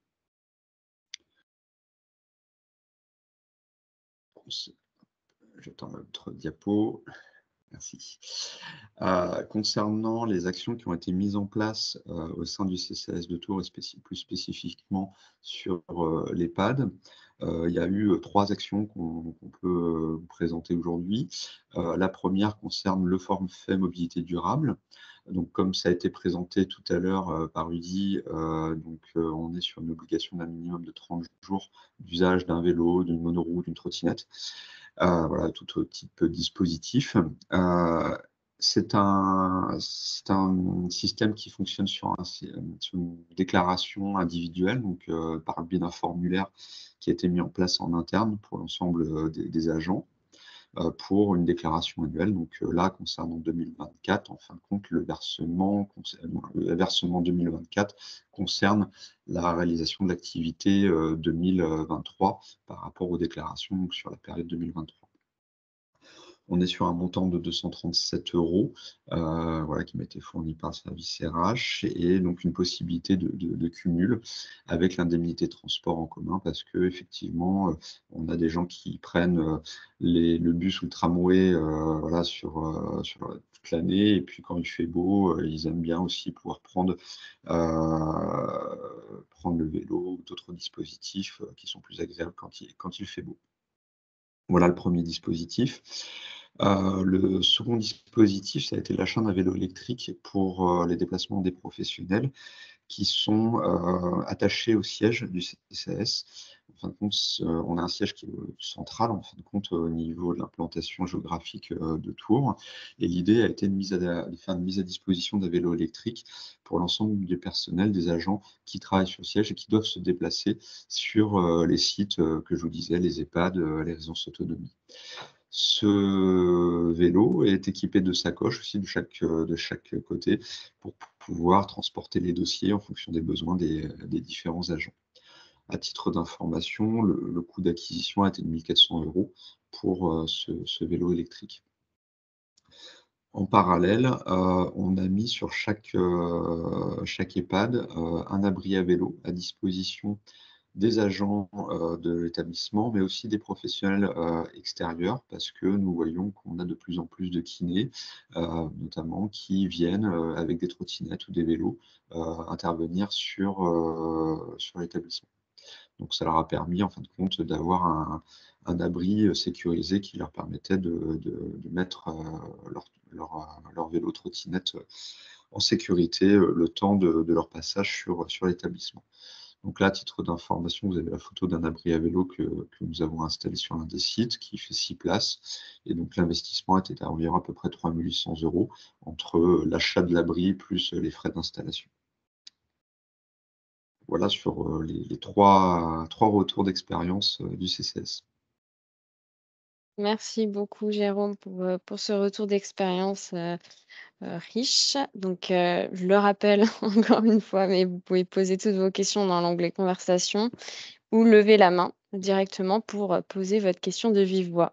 J'attends notre diapo. Merci. Euh, concernant les actions qui ont été mises en place euh, au sein du C C S de Tours et spécif plus spécifiquement sur euh, l'EHPAD, euh, il y a eu euh, trois actions qu'on qu'on peut euh, vous présenter aujourd'hui. Euh, la première concerne le forfait mobilité durable. Donc, comme ça a été présenté tout à l'heure euh, par Rudy, euh, donc, euh, on est sur une obligation d'un minimum de trente jours d'usage d'un vélo, d'une monoroue, d'une trottinette. Euh, voilà, tout type de dispositif. Euh, c'est un, c'est un système qui fonctionne sur, un- sur une déclaration individuelle, donc euh, par le biais d'un formulaire qui a été mis en place en interne pour l'ensemble euh, des, des agents euh, pour une déclaration annuelle. Donc euh, là, concernant deux mille vingt-quatre, en fin de compte, le versement, le versement deux mille vingt-quatre concerne la réalisation de l'activité euh, deux mille vingt-trois par rapport aux déclarations donc, sur la période deux mille vingt-trois. On est sur un montant de deux cent trente-sept euros euh, voilà, qui m'a été fourni par le service R H et donc une possibilité de, de, de cumul avec l'indemnité de transport en commun parce que effectivement, euh, on a des gens qui prennent euh, les, le bus ou le tramway euh, voilà, sur, euh, sur toute l'année et puis quand il fait beau, euh, ils aiment bien aussi pouvoir prendre, euh, prendre le vélo ou d'autres dispositifs euh, qui sont plus agréables quand il, quand il fait beau. Voilà le premier dispositif. Euh, le second dispositif, ça a été l'achat d'un vélo électrique pour euh, les déplacements des professionnels qui sont euh, attachés au siège du C C S. En fin de compte, euh, on a un siège qui est central, en fin de compte, au niveau de l'implantation géographique euh, de Tours. Et l'idée a été de, mise à, de faire une mise à disposition d'un vélo électrique pour l'ensemble du personnel, des agents qui travaillent sur le siège et qui doivent se déplacer sur euh, les sites euh, que je vous disais, les EHPAD, euh, les résidences autonomie. Ce vélo est équipé de sacoches aussi de chaque, de chaque côté pour pouvoir transporter les dossiers en fonction des besoins des, des différents agents. À titre d'information, le, le coût d'acquisition a été de mille quatre cents euros pour euh, ce, ce vélo électrique. En parallèle, euh, on a mis sur chaque, euh, chaque EHPAD euh, un abri à vélo à disposition des agents euh, de l'établissement, mais aussi des professionnels euh, extérieurs, parce que nous voyons qu'on a de plus en plus de kinés, euh, notamment, qui viennent euh, avec des trottinettes ou des vélos euh, intervenir sur, euh, sur l'établissement. Donc ça leur a permis, en fin de compte, d'avoir un, un abri sécurisé qui leur permettait de, de, de mettre euh, leur, leur, leur vélo trottinette en sécurité euh, le temps de, de leur passage sur, sur l'établissement. Donc là, à titre d'information, vous avez la photo d'un abri à vélo que, que nous avons installé sur l'un des sites qui fait six places. Et donc l'investissement était à environ à peu près trois mille huit cents euros entre l'achat de l'abri plus les frais d'installation. Voilà sur les, les trois, trois retours d'expérience du C C S. Merci beaucoup, Jérôme, pour, euh, pour ce retour d'expérience euh, euh, riche. Donc, euh, je le rappelle encore une fois, mais vous pouvez poser toutes vos questions dans l'onglet conversation ou lever la main directement pour euh, poser votre question de vive voix.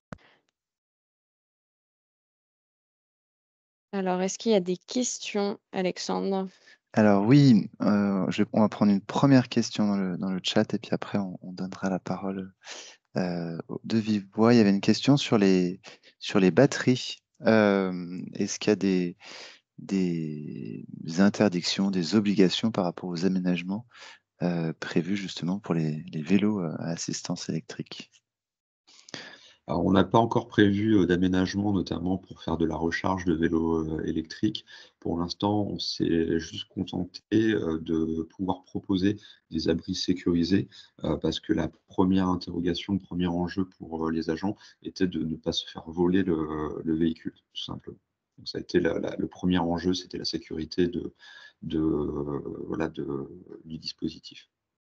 Alors, est-ce qu'il y a des questions, Alexandre? Alors oui, euh, je- on va prendre une première question dans le, dans le chat et puis après on, on donnera la parole euh, de vive voix. Il y avait une question sur les, sur les batteries. Euh, est-ce qu'il y a des, des interdictions, des obligations par rapport aux aménagements euh, prévus justement pour les, les vélos euh, à assistance électrique? Alors, on n'a pas encore prévu euh, d'aménagement, notamment pour faire de la recharge de vélos euh, électriques. Pour l'instant, on s'est juste contenté euh, de pouvoir proposer des abris sécurisés, euh, parce que la première interrogation, le premier enjeu pour euh, les agents était de ne pas se faire voler le, le véhicule, tout simplement. Donc, ça a été la- la- le premier enjeu, c'était la sécurité de, de, euh, voilà, de, du dispositif.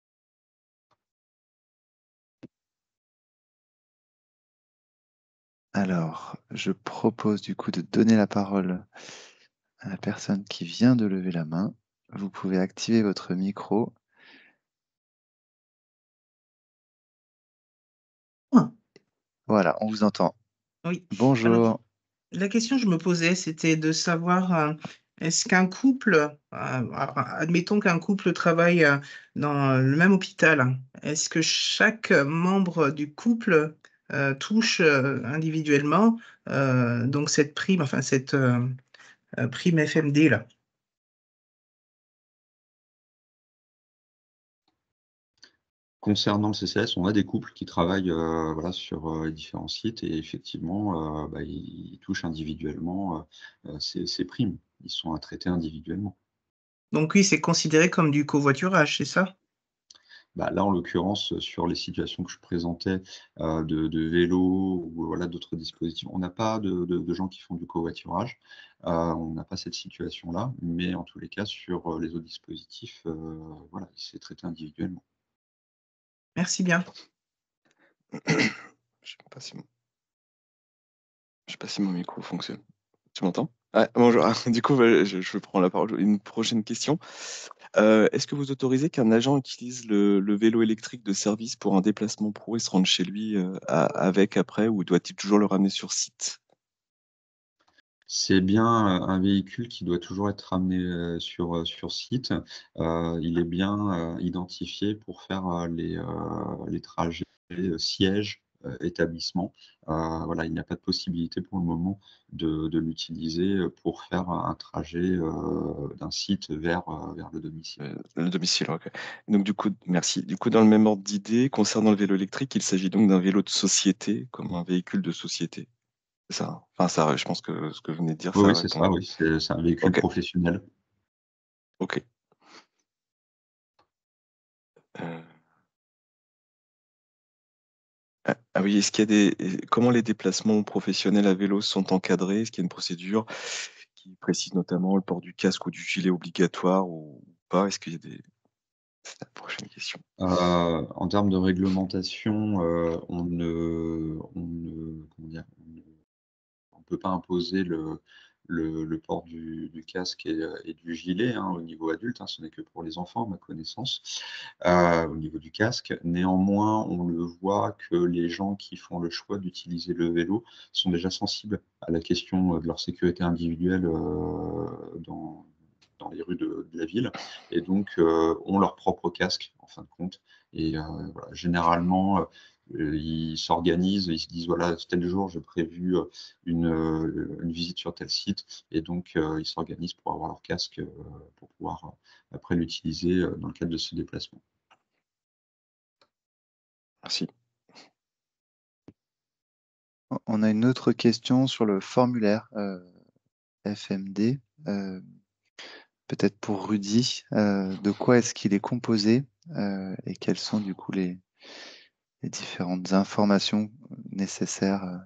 Alors, je propose du coup de donner la parole à la personne qui vient de lever la main. Vous pouvez activer votre micro. Ah, Voilà, on vous entend. oui. Alors, Bonjour. la question que je me posais, c'était de savoir, euh, est-ce qu'un couple, euh, admettons qu'un couple travaille euh, dans le même hôpital, est-ce que chaque membre du couple euh, touche euh, individuellement euh, donc cette prime, enfin cette euh, euh, prime F M D là? Concernant le C C S, on a des couples qui travaillent euh, voilà, sur euh, les différents sites et effectivement, euh, bah, ils, ils touchent individuellement euh, euh, ces, ces primes. Ils sont à traiter individuellement. Donc oui, c'est considéré comme du covoiturage, c'est ça? Bah, là, en l'occurrence, sur les situations que je présentais euh, de, de vélo ou voilà, d'autres dispositifs, on n'a pas de, de- de gens qui font du covoiturage. Euh, on n'a pas cette situation-là, mais en tous les cas, sur euh, les autres dispositifs, euh, voilà, c'est traité individuellement. Merci bien. Je sais pas si mon... je sais pas si mon micro fonctionne. Tu m'entends? Ah, bonjour. Du coup, bah, je, je prends la parole. Une prochaine question. Euh, est-ce que vous autorisez qu'un agent utilise le, le vélo électrique de service pour un déplacement pro et se rende chez lui euh, à- avec après, ou doit-il toujours le ramener sur site? C'est bien euh, un véhicule qui doit toujours être ramené euh, sur, euh, sur site. Euh, il est bien euh, identifié pour faire euh, les, euh, les trajets euh, siège, euh, établissement. Euh, voilà, il n'y a pas de possibilité pour le moment de, de l'utiliser pour faire un trajet euh, d'un site vers, euh, vers le domicile. Euh, le domicile, ok. Donc du coup, merci. Du coup, dans le même ordre d'idée, concernant le vélo électrique, il s'agit donc d'un vélo de société, comme un véhicule de société. C'est ça, hein. Enfin, ça, je pense que ce que vous venez de dire, Oui, ça oui, c'est répond. ça, oui, c'est c'est un véhicule Ok, professionnel. ok. Euh, Ah, ah oui, est-ce qu'il y a des... Comment les déplacements professionnels à vélo sont encadrés? Est-ce qu'il y a une procédure qui précise notamment le port du casque ou du gilet obligatoire ou pas? Est-ce qu'il y a des... C'est la prochaine question. Euh, en termes de réglementation, euh, on ne, on ne, comment dire, on ne on ne peut pas imposer le, le, le port du, du casque et, et du gilet hein, au niveau adulte, hein, ce n'est que pour les enfants, à ma connaissance, euh, au niveau du casque. Néanmoins, on le voit que les gens qui font le choix d'utiliser le vélo sont déjà sensibles à la question de leur sécurité individuelle euh, dans, dans les rues de, de la ville, et donc euh, ont leur propre casque, en fin de compte. Et euh, voilà, généralement, euh, ils s'organisent, ils se disent, voilà, tel jour, j'ai prévu euh, une, euh, une visite sur tel site, et donc euh, ils s'organisent pour avoir leur casque, euh, pour pouvoir euh, après l'utiliser euh, dans le cadre de ce déplacement. Merci. On a une autre question sur le formulaire euh, F M D. Euh, peut-être pour Rudy. Euh, de quoi est-ce qu'il est composé euh, et quelles sont du coup les, les différentes informations nécessaires euh,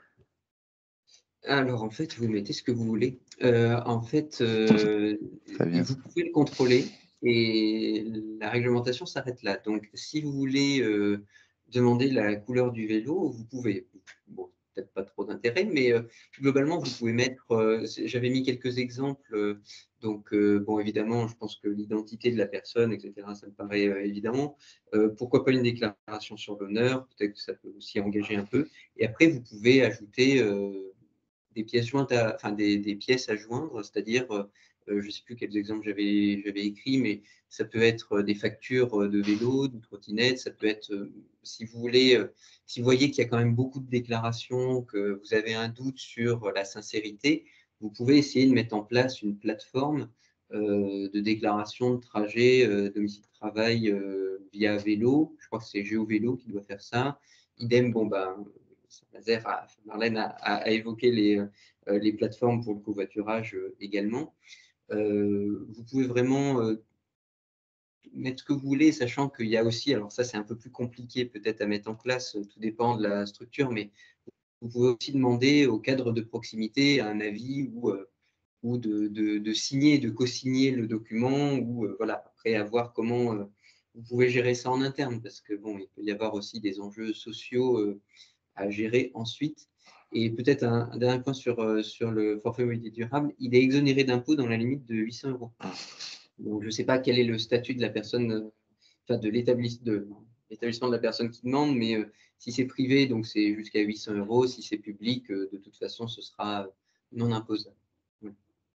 Alors, en fait, vous mettez ce que vous voulez. Euh, en fait, euh, Fabien? vous pouvez le contrôler et la réglementation s'arrête là. Donc, si vous voulez euh, demander la couleur du vélo, vous pouvez. Bon, peut-être pas trop d'intérêt, mais euh, globalement, vous pouvez mettre, euh, j'avais mis quelques exemples, euh, donc euh, bon, évidemment, je pense que l'identité de la personne, et cetera, ça me paraît euh, évidemment. Euh, pourquoi pas une déclaration sur l'honneur, peut-être que ça peut aussi engager un peu. Et après, vous pouvez ajouter euh, des pièces jointes, à, enfin des, des pièces à joindre, c'est-à-dire, euh, je ne sais plus quels exemples j'avais j'avais écrit, mais ça peut être des factures de vélo, de trottinette, ça peut être, euh, si vous voulez, euh, si vous voyez qu'il y a quand même beaucoup de déclarations, que vous avez un doute sur la sincérité, vous pouvez essayer de mettre en place une plateforme euh, de déclaration de trajet euh, domicile-travail euh, via vélo. Je crois que c'est GeoVélo qui doit faire ça. Idem, bon, ben, Nazaire a, Marlène a, a évoqué les, euh, les plateformes pour le covoiturage euh, également. Euh, vous pouvez vraiment euh, mettre ce que vous voulez, sachant qu'il y a aussi, alors ça c'est un peu plus compliqué peut-être à mettre en place, tout dépend de la structure, mais vous pouvez aussi demander au cadre de proximité un avis ou, euh, ou de, de, de signer, de co-signer le document, ou euh, voilà, après à voir comment euh, vous pouvez gérer ça en interne, parce que bon, il peut y avoir aussi des enjeux sociaux euh, à gérer ensuite. Et peut-être un, un dernier point sur, euh, sur le forfait mobilité durable, il est exonéré d'impôt dans la limite de huit cents euros. Donc, je ne sais pas quel est le statut de la personne, euh, enfin de l'établissement de, l'établissement de la personne qui demande, mais euh, si c'est privé, donc c'est jusqu'à huit cents euros. Si c'est public, euh, de toute façon, ce sera non imposable. Voilà.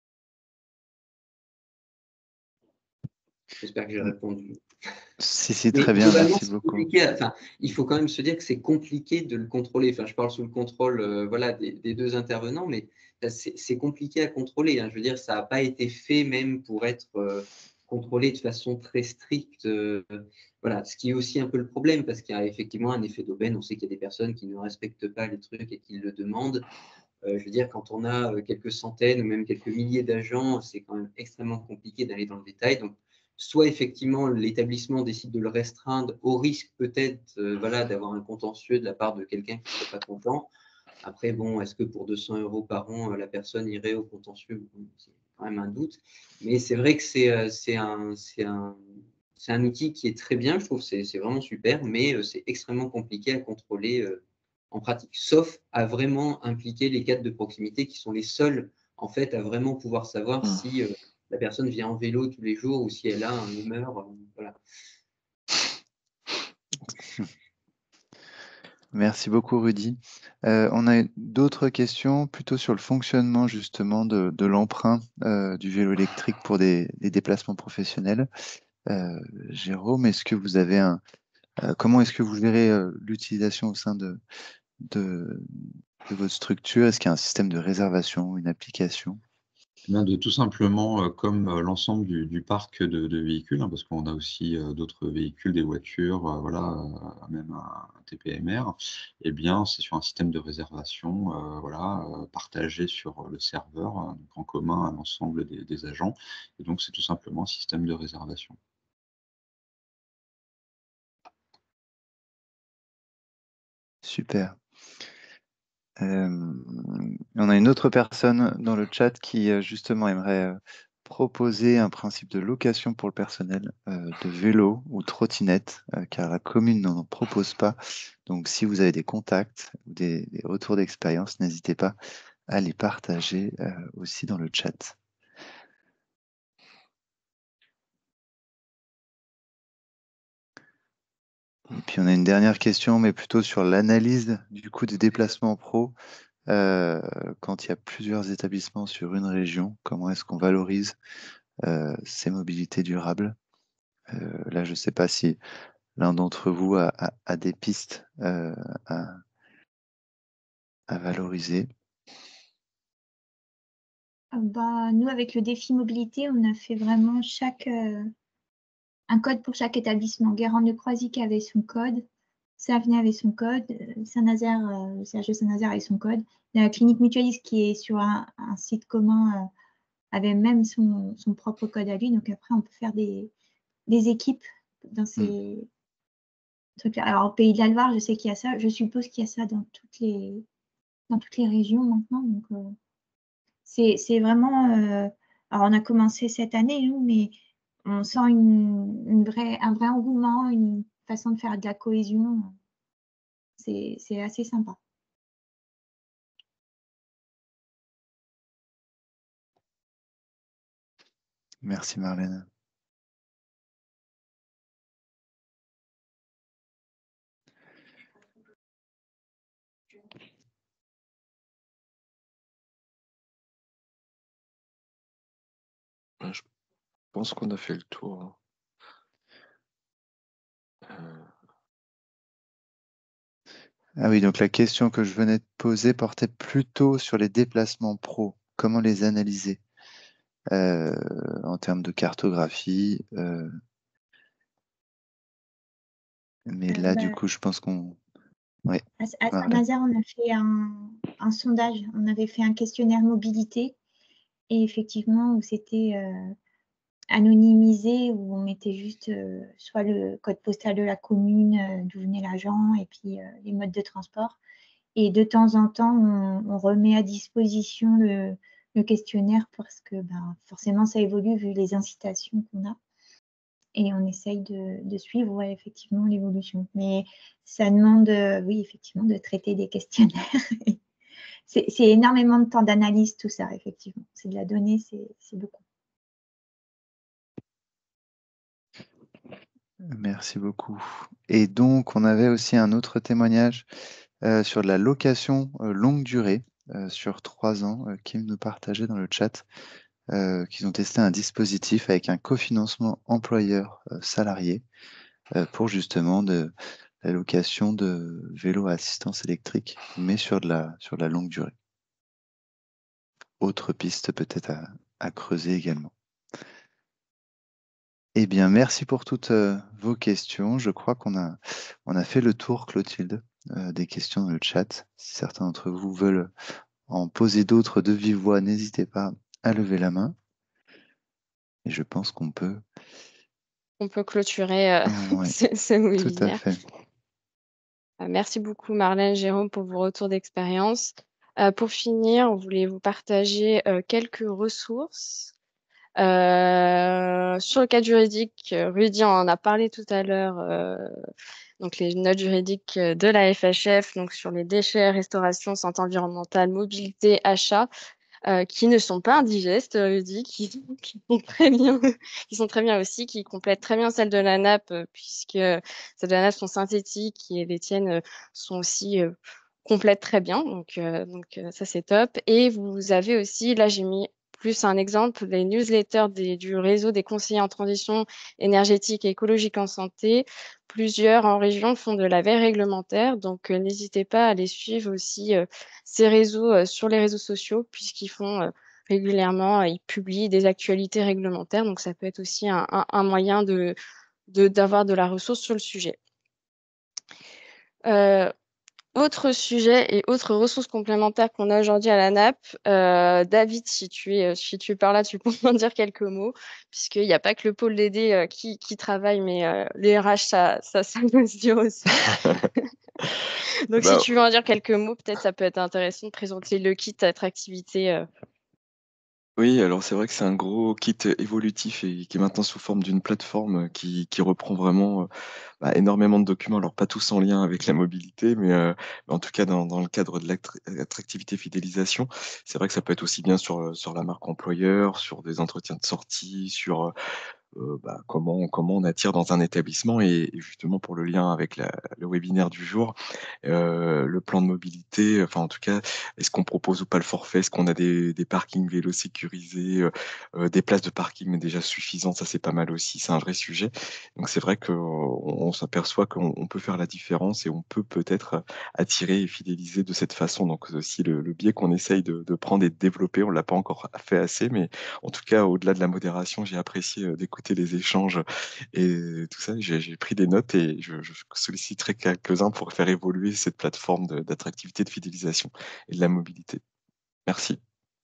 J'espère que j'ai répondu. Si, si, Mais très bien, globalement, merci c'est beaucoup. compliqué. Enfin, il faut quand même se dire que c'est compliqué de le contrôler. Enfin, je parle sous le contrôle euh, voilà, des, des deux intervenants, mais c'est compliqué à contrôler. Hein. Je veux dire, ça n'a pas été fait même pour être euh, contrôlé de façon très stricte. Euh, voilà, ce qui est aussi un peu le problème, parce qu'il y a effectivement un effet d'aubaine. On sait qu'il y a des personnes qui ne respectent pas les trucs et qui le demandent. Euh, je veux dire, quand on a euh, quelques centaines ou même quelques milliers d'agents, c'est quand même extrêmement compliqué d'aller dans le détail. Donc, soit effectivement l'établissement décide de le restreindre au risque peut-être euh, voilà, d'avoir un contentieux de la part de quelqu'un qui ne serait pas content. Après, bon, est-ce que pour deux cents euros par an, la personne irait au contentieux? C'est quand même un doute. Mais c'est vrai que c'est euh, un, un, un outil qui est très bien, je trouve, c'est vraiment super, mais euh, c'est extrêmement compliqué à contrôler euh, en pratique, sauf à vraiment impliquer les cadres de proximité qui sont les seuls, en fait, à vraiment pouvoir savoir Mmh. si euh, la personne vient en vélo tous les jours ou si elle a un humeur. Euh, voilà. Merci beaucoup, Rudy. Euh, on a d'autres questions plutôt sur le fonctionnement justement de, de l'emprunt euh, du vélo électrique pour des, des déplacements professionnels. Euh, Jérôme, est-ce que vous avez un, euh, comment est-ce que vous gérez euh, l'utilisation au sein de, de, de votre structure? Est-ce qu'il y a un système de réservation, une application? Bien, de tout simplement, euh, comme euh, l'ensemble du, du parc de, de véhicules, hein, parce qu'on a aussi euh, d'autres véhicules, des voitures, euh, voilà, euh, même un, un T P M R, eh bien, c'est sur un système de réservation, euh, voilà, euh, partagé sur le serveur, euh, donc en commun à l'ensemble des, des agents. Et donc, c'est tout simplement un système de réservation. Super. Euh, on a une autre personne dans le chat qui euh, justement aimerait euh, proposer un principe de location pour le personnel euh, de vélo ou trottinette, euh, car la commune n'en propose pas. Donc si vous avez des contacts ou des, des retours d'expérience, n'hésitez pas à les partager euh, aussi dans le chat. Et puis on a une dernière question, mais plutôt sur l'analyse du coût des déplacements pro. Euh, quand il y a plusieurs établissements sur une région, comment est-ce qu'on valorise euh, ces mobilités durables? Euh, là, je ne sais pas si l'un d'entre vous a, a- a des pistes euh, à, à valoriser. Ah bah, nous, avec le défi mobilité, on a fait vraiment chaque, euh, un code pour chaque établissement. Guérande-le-Croisic avait son code, Savenay avait son code, euh, Saint-Nazaire, euh, le C H E Saint-Nazaire avait son code. La clinique mutualiste qui est sur un, un site commun euh, avait même son, son propre code à lui. Donc après, on peut faire des, des équipes dans ces Mm. trucs-là. Alors au Pays de la Loire, je sais qu'il y a ça. Je suppose qu'il y a ça dans toutes les, dans toutes les régions maintenant. Donc euh, c'est c'est vraiment. Euh, alors on a commencé cette année, nous, mais on sent une, une vraie, un vrai engouement, une façon de faire de la cohésion. C'est c'est assez sympa. Merci Marlène. Ouais, je pense qu'on a fait le tour. hein. Euh, Ah oui, donc la question que je venais de poser portait plutôt sur les déplacements pro. Comment les analyser euh, en termes de cartographie. euh, mais Euh, là, du bah, coup, je pense qu'on... Oui, à, à Marlène. Saint-Nazaire, on a fait un, un sondage, on avait fait un questionnaire mobilité et effectivement, où c'était euh, anonymisé, où on mettait juste euh, soit le code postal de la commune, euh, d'où venait l'agent, et puis euh, les modes de transport. Et de temps en temps, on, on remet à disposition le, le questionnaire parce que ben, forcément, ça évolue vu les incitations qu'on a. Et on essaye de, de suivre ouais, effectivement l'évolution. Mais ça demande, euh, oui, effectivement, de traiter des questionnaires. c'est c'est énormément de temps d'analyse, tout ça, effectivement. C'est de la donnée, c'est beaucoup. Merci beaucoup. Et donc, on avait aussi un autre témoignage euh, sur la location euh, longue durée euh, sur trois ans, euh, Kim nous partageait dans le chat euh, qu'ils ont testé un dispositif avec un cofinancement employeur-salarié euh, pour justement de la location de vélos à assistance électrique, mais sur de la, sur de la longue durée. Autre piste peut-être à, à creuser également. Eh bien, merci pour toutes euh, vos questions. Je crois qu'on a, on a fait le tour, Clotilde, euh, des questions dans le chat. Si certains d'entre vous veulent en poser d'autres de vive voix, n'hésitez pas à lever la main. Et je pense qu'on peut... On peut clôturer euh, Ouais, ce, ce tout à webinaire. fait. Euh, Merci beaucoup Marlène, Jérôme pour vos retours d'expérience. Euh, pour finir, on voulait vous partager euh, quelques ressources. Euh, sur le cadre juridique, euh, Rudy en a parlé tout à l'heure, euh, donc les notes juridiques euh, de la F H F, donc sur les déchets, restauration, santé environnementale, mobilité, achat, euh, qui ne sont pas indigestes, Rudy, qui, qui sont très bien, qui sont très bien aussi, qui complètent très bien celles de la N A P, euh, puisque celles de la N A P sont synthétiques et les tiennes euh, sont aussi euh, complètent très bien. Donc, euh, donc euh, ça, c'est top. Et vous avez aussi, là, j'ai mis plus un exemple, les newsletters des- du réseau des conseillers en transition énergétique et écologique en santé. Plusieurs en région font de la veille réglementaire, donc euh, n'hésitez pas à les suivre aussi, euh, ces réseaux euh, sur les réseaux sociaux, puisqu'ils font euh, régulièrement, euh, ils publient des actualités réglementaires, donc ça peut être aussi un, un- un moyen de, de- d'avoir de la ressource sur le sujet. Euh, Autre sujet et autre ressource complémentaire qu'on a aujourd'hui à la N A P, euh, David, si tu es, si tu es par là, tu peux en dire quelques mots, puisqu'il n'y a pas que le pôle D D euh, qui, qui travaille, mais euh, les R H, ça, ça, ça doit se dire aussi. Donc, si bah, tu veux en dire quelques mots, peut-être ça peut être intéressant de présenter le kit attractivité. euh. Oui, alors c'est vrai que c'est un gros kit évolutif et qui est maintenant sous forme d'une plateforme qui, qui reprend vraiment euh, bah, énormément de documents, alors pas tous en lien avec la mobilité, mais, euh, mais en tout cas dans, dans le cadre de l'attractivité fidélisation, c'est vrai que ça peut être aussi bien sur, sur la marque employeur, sur des entretiens de sortie, sur euh, bah, comment, comment on attire dans un établissement et, et justement pour le lien avec la- le webinaire du jour, euh, le plan de mobilité, enfin en tout cas, est-ce qu'on propose ou pas le forfait, est-ce qu'on a des, des parkings vélos sécurisés, euh, euh, des places de parking déjà suffisantes, ça c'est pas mal aussi, c'est un vrai sujet. Donc c'est vrai qu'on on s'aperçoit qu'on on peut faire la différence et on peut peut-être attirer et fidéliser de cette façon. Donc c'est aussi le, le biais qu'on essaye de, de prendre et de développer, on l'a pas encore fait assez, mais en tout cas, au-delà de la modération, j'ai apprécié euh, d'écouter les échanges et tout ça. J'ai j'ai pris des notes et je, je solliciterai quelques-uns pour faire évoluer cette plateforme de- d'attractivité, de fidélisation et de la mobilité. Merci.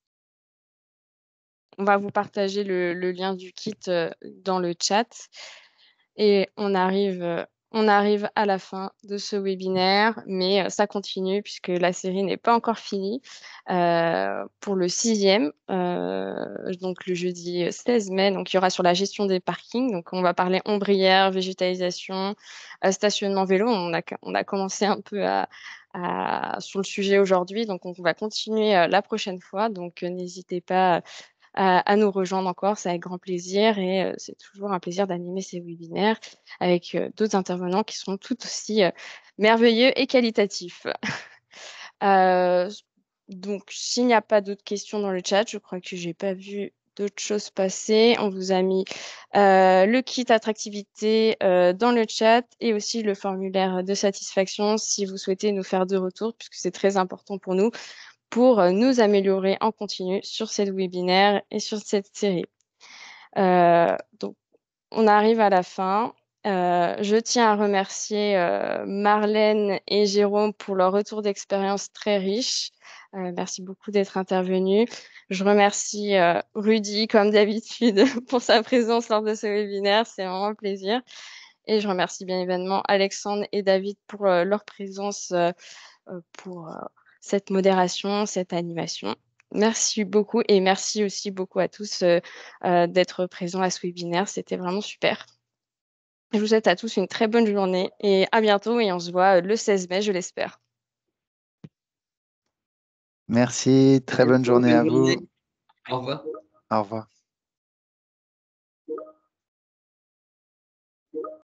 On va vous partager le, le lien du kit euh, dans le chat. Et on arrive, euh, on arrive à la fin de ce webinaire, mais euh, ça continue puisque la série n'est pas encore finie. Euh, pour le sixième, euh, donc le jeudi seize mai, donc il y aura sur la gestion des parkings. Donc on va parler ombrière, végétalisation, euh, stationnement vélo. On a, on a commencé un peu à, à- sur le sujet aujourd'hui, donc on va continuer euh, la prochaine fois. Donc euh, n'hésitez pas à, à nous rejoindre encore. C'est avec grand plaisir et euh, c'est toujours un plaisir d'animer ces webinaires avec euh, d'autres intervenants qui sont tout aussi euh, merveilleux et qualitatifs. Euh, donc, s'il n'y a pas d'autres questions dans le chat, je crois que j'ai pas vu d'autres choses passer. On vous a mis euh, le kit attractivité euh, dans le chat et aussi le formulaire de satisfaction si vous souhaitez nous faire de retour, puisque c'est très important pour nous pour euh, nous améliorer en continu sur cette webinaire et sur cette série. Euh, donc, on arrive à la fin. Euh, je tiens à remercier euh, Marlène et Jérôme pour leur retour d'expérience très riche. Euh, merci beaucoup d'être intervenus. Je remercie euh, Rudy, comme d'habitude, pour sa présence lors de ce webinaire. C'est vraiment un plaisir. Et je remercie bien évidemment Alexandre et David pour euh, leur présence euh, euh, pour euh, cette modération, cette animation. Merci beaucoup et merci aussi beaucoup à tous euh, euh, d'être présents à ce webinaire. C'était vraiment super. Je vous souhaite à tous une très bonne journée et à bientôt et on se voit le seize mai, je l'espère. Merci, très bonne journée à vous. Au revoir. Au revoir.